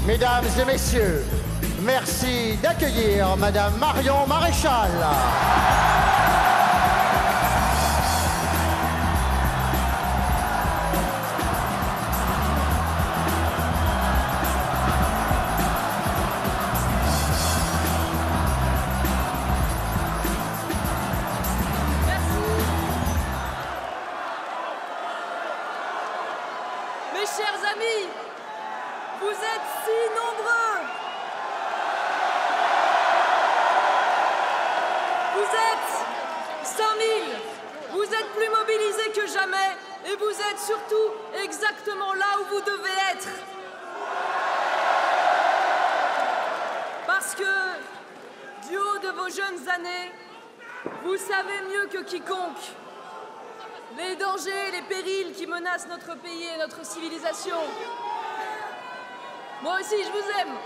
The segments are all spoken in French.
Mesdames et messieurs, merci d'accueillir Madame Marion Maréchal. Mes chers amis, vous êtes si nombreux. Vous êtes 5000. Vous êtes plus mobilisés que jamais et vous êtes surtout exactement là où vous devez être. Parce que, du haut de vos jeunes années, vous savez mieux que quiconque les dangers et les périls qui menacent notre pays et notre civilisation. Moi aussi, je vous aime.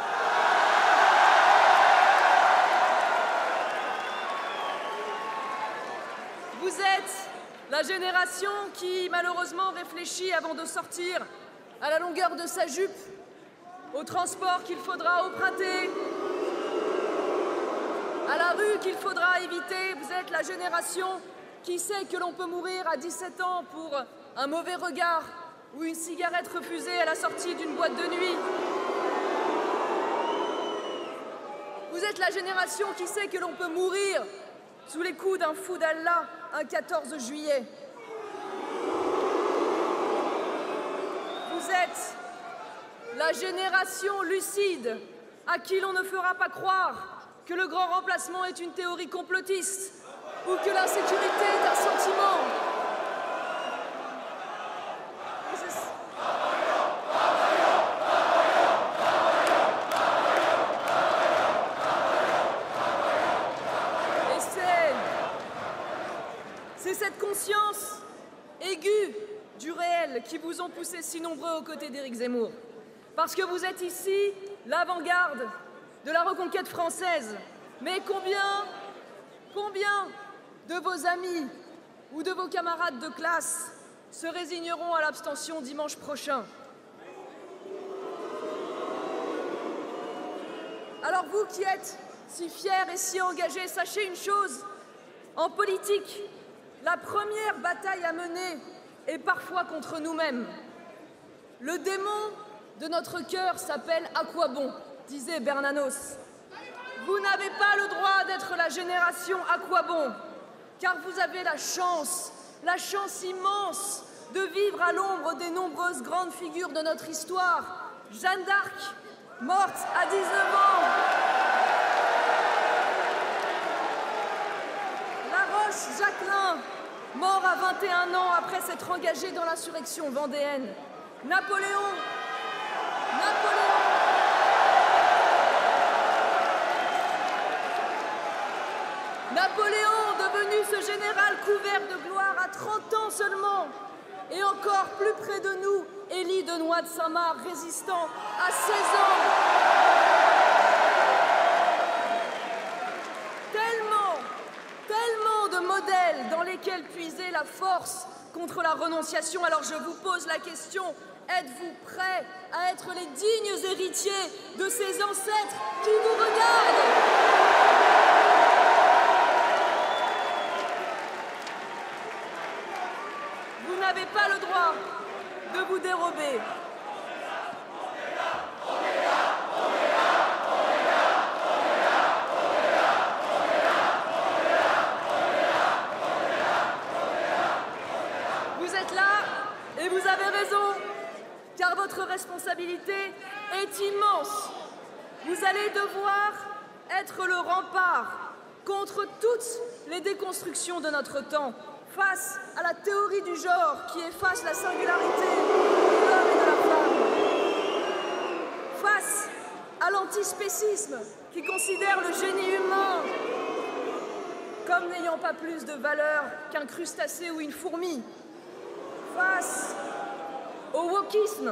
Vous êtes la génération qui, malheureusement, réfléchit avant de sortir à la longueur de sa jupe, au transport qu'il faudra emprunter, à la rue qu'il faudra éviter. Vous êtes la génération qui sait que l'on peut mourir à 17 ans pour un mauvais regard ou une cigarette refusée à la sortie d'une boîte de nuit. Vous êtes la génération qui sait que l'on peut mourir sous les coups d'un fou d'Allah un 14 juillet. Vous êtes la génération lucide à qui l'on ne fera pas croire que le grand remplacement est une théorie complotiste ou que l'insécurité est un sentiment. Et c'est cette conscience aiguë du réel qui vous ont poussé si nombreux aux côtés d'Éric Zemmour. Parce que vous êtes ici l'avant-garde de la reconquête française. Mais combien de vos amis ou de vos camarades de classe se résigneront à l'abstention dimanche prochain? Alors vous qui êtes si fiers et si engagés, sachez une chose, en politique, la première bataille à mener est parfois contre nous-mêmes. Le démon de notre cœur s'appelle « À quoi bon ?» disait Bernanos. Vous n'avez pas le droit d'être la génération « À quoi bon ?» car vous avez la chance immense de vivre à l'ombre des nombreuses grandes figures de notre histoire. Jeanne d'Arc, morte à 19 ans. Laroche Jacquelin, mort à 21 ans après s'être engagé dans l'insurrection vendéenne. Napoléon, devenu ce général couvert de gloire à 30 ans seulement, et encore plus près de nous, Élie de Noix de Saint-Marc, résistant à 16 ans. Tellement de modèles dans lesquels puiser la force contre la renonciation. Alors je vous pose la question, êtes-vous prêts à être les dignes héritiers de ces ancêtres qui vous regardent ? Vous n'avez pas le droit de vous dérober. Vous êtes là et vous avez raison, car votre responsabilité est immense. Vous allez devoir être le rempart contre toutes les déconstructions de notre temps, face à la théorie du genre qui efface la singularité de l'homme et de la femme, face à l'antispécisme qui considère le génie humain comme n'ayant pas plus de valeur qu'un crustacé ou une fourmi, face au wokisme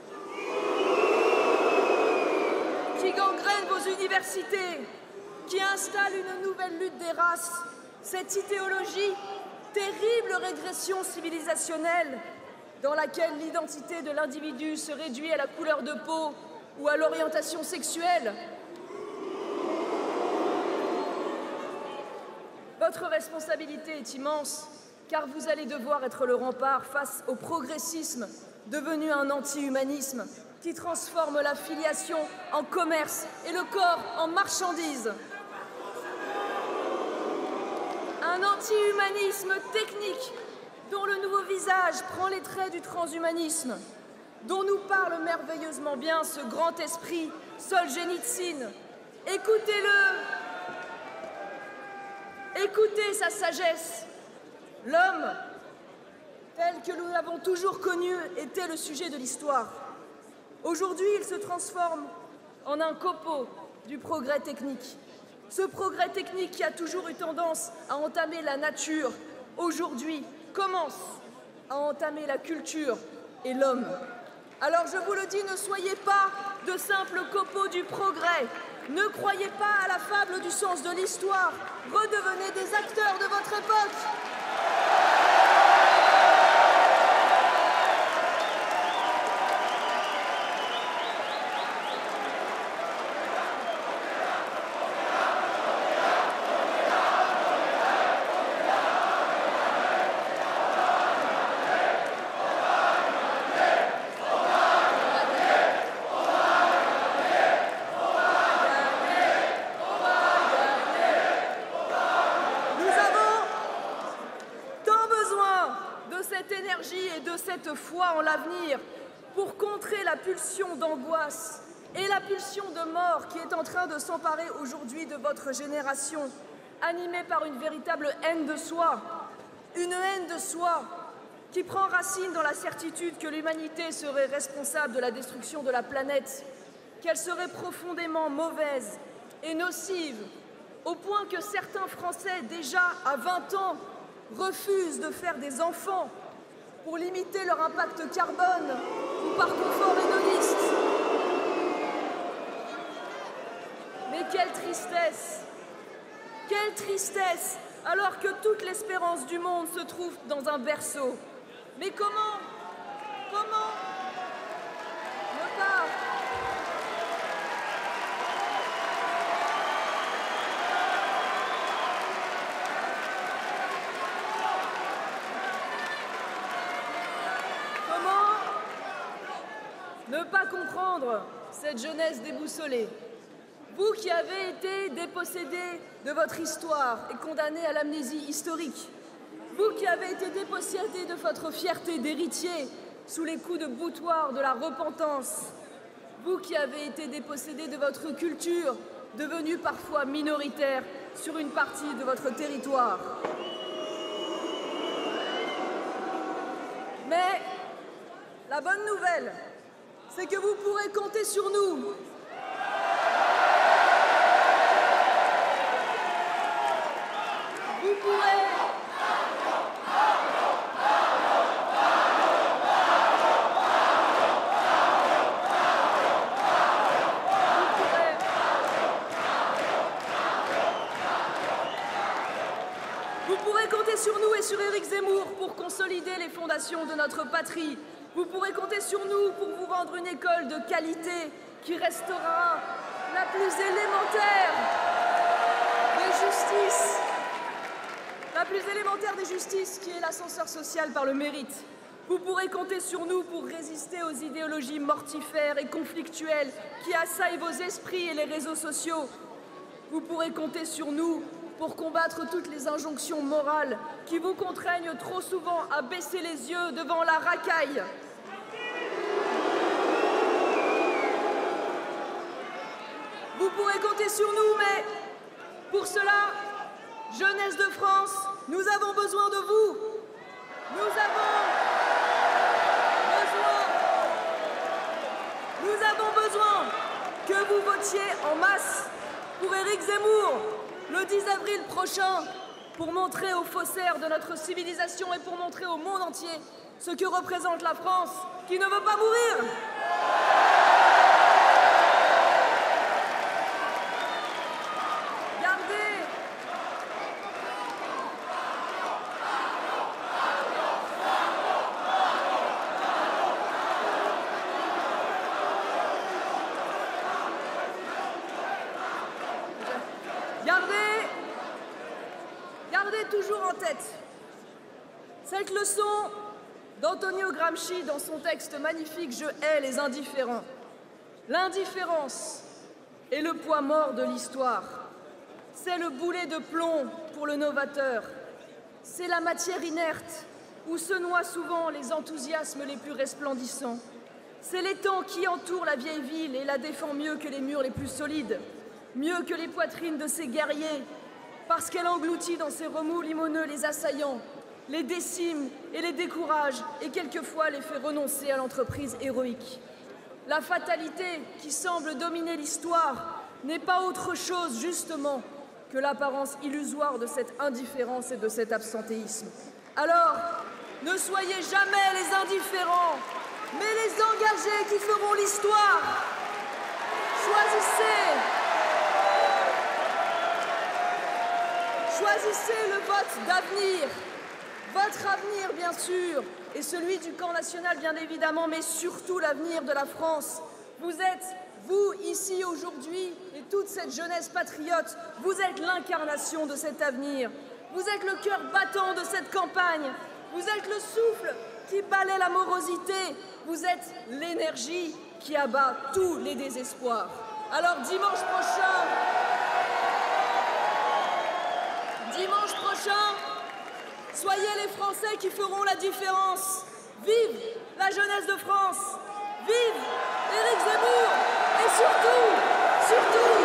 qui gangrène vos universités, qui installe une nouvelle lutte des races, cette idéologie, terrible régression civilisationnelle dans laquelle l'identité de l'individu se réduit à la couleur de peau ou à l'orientation sexuelle. Votre responsabilité est immense, car vous allez devoir être le rempart face au progressisme devenu un anti-humanisme qui transforme la filiation en commerce et le corps en marchandise. Un anti-humanisme technique dont le nouveau visage prend les traits du transhumanisme, dont nous parle merveilleusement bien ce grand esprit Solzhenitsyn. Écoutez-le, écoutez sa sagesse. L'homme, tel que nous l'avons toujours connu, était le sujet de l'histoire. Aujourd'hui, il se transforme en un copeau du progrès technique. Ce progrès technique qui a toujours eu tendance à entamer la nature, aujourd'hui, commence à entamer la culture et l'homme. Alors je vous le dis, ne soyez pas de simples copeaux du progrès. Ne croyez pas à la fable du sens de l'histoire. Redevenez des acteurs de votre époque. Et de cette foi en l'avenir pour contrer la pulsion d'angoisse et la pulsion de mort qui est en train de s'emparer aujourd'hui de votre génération, animée par une véritable haine de soi, une haine de soi qui prend racine dans la certitude que l'humanité serait responsable de la destruction de la planète, qu'elle serait profondément mauvaise et nocive, au point que certains Français, déjà à 20 ans, refusent de faire des enfants pour limiter leur impact carbone ou par confort hédoniste. Mais quelle tristesse, alors que toute l'espérance du monde se trouve dans un berceau. Mais comment ne pas ne pas comprendre cette jeunesse déboussolée? Vous qui avez été dépossédés de votre histoire et condamnés à l'amnésie historique, vous qui avez été dépossédés de votre fierté d'héritier sous les coups de boutoir de la repentance, vous qui avez été dépossédés de votre culture, devenue parfois minoritaire sur une partie de votre territoire. Mais la bonne nouvelle, c'est que vous pourrez compter sur nous. Vous pourrez compter sur nous et sur Éric Zemmour pour consolider les fondations de notre patrie. Vous pourrez compter sur nous pour vous rendre une école de qualité qui restera la plus élémentaire des justices. La plus élémentaire des justices qui est l'ascenseur social par le mérite. Vous pourrez compter sur nous pour résister aux idéologies mortifères et conflictuelles qui assaillent vos esprits et les réseaux sociaux. Vous pourrez compter sur nous pour combattre toutes les injonctions morales qui vous contraignent trop souvent à baisser les yeux devant la racaille. Vous pourrez compter sur nous, mais pour cela, jeunesse de France, nous avons besoin de vous. Nous avons besoin que vous votiez en masse pour Éric Zemmour le 10 avril prochain pour montrer aux faussaires de notre civilisation et pour montrer au monde entier ce que représente la France qui ne veut pas mourir. Gardez toujours en tête cette leçon d'Antonio Gramsci dans son texte magnifique « Je hais les indifférents ». L'indifférence est le poids mort de l'histoire. C'est le boulet de plomb pour le novateur. C'est la matière inerte où se noient souvent les enthousiasmes les plus resplendissants. C'est l'étang qui entoure la vieille ville et la défend mieux que les murs les plus solides, mieux que les poitrines de ses guerriers, parce qu'elle engloutit dans ses remous limoneux les assaillants, les décime et les décourage, et quelquefois les fait renoncer à l'entreprise héroïque. La fatalité qui semble dominer l'histoire n'est pas autre chose, justement, que l'apparence illusoire de cette indifférence et de cet absentéisme. Alors, ne soyez jamais les indifférents, mais les engagés qui feront l'histoire. Choisissez le vote d'avenir. Votre avenir, bien sûr, et celui du camp national, bien évidemment, mais surtout l'avenir de la France. Vous êtes, vous, ici, aujourd'hui, et toute cette jeunesse patriote, vous êtes l'incarnation de cet avenir. Vous êtes le cœur battant de cette campagne. Vous êtes le souffle qui balaie la morosité. Vous êtes l'énergie qui abat tous les désespoirs. Alors, dimanche prochain, soyez les Français qui feront la différence. Vive la jeunesse de France. Vive Éric Zemmour. Et surtout,